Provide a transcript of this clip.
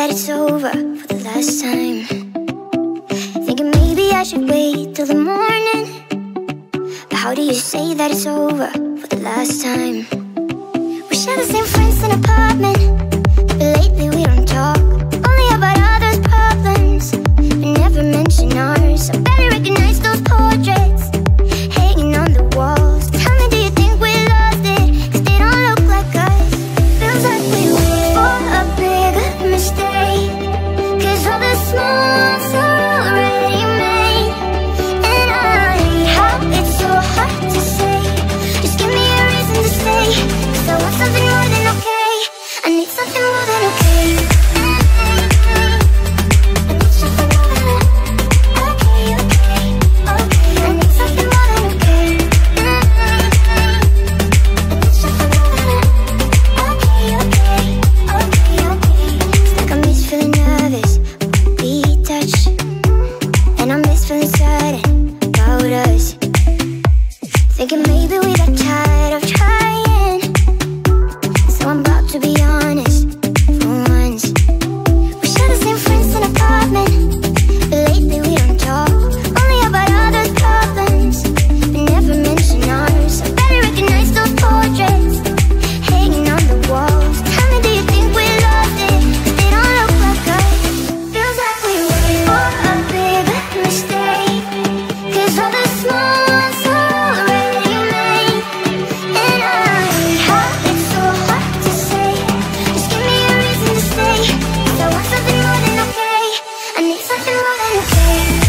that it's over for the last time. Thinking maybe I should wait till the morning. But how do you say that it's over for the last time? We share the same friends in an apartment, but lately we don't talk. Only about others' problems, but never mention ours. I barely recognize those portraits hanging on the walls. Tell me, do you think we lost it? 'Cause they don't look like us. Feels like we wait for a bigger mistake, 'cause all the small ones are already made. And I hate how it's so hard to say. Just give me a reason to stay, 'cause I want something more than okay. I need something more than okay. I need something more than okay, okay, okay. I need something more than okay. I need something more than okay, okay, okay, okay. It's like I miss feeling nervous when we touch, and I miss feeling certain about us. Thinking maybe we got tired of trying, so I'm about to be honest for once. We share the same friends in an apartment, but lately we don't talk. Only about others' problems, but never mention ours. I barely recognize those portraits hanging on the walls. Tell me, do you think we lost it? 'Cause they don't look like us. Feels like we wait for a bigger mistake, 'cause all the small ones are already made. And I hate how it's so hard to say. Just give me a reason to stay, 'cause I want something more than okay. I need something more than okay.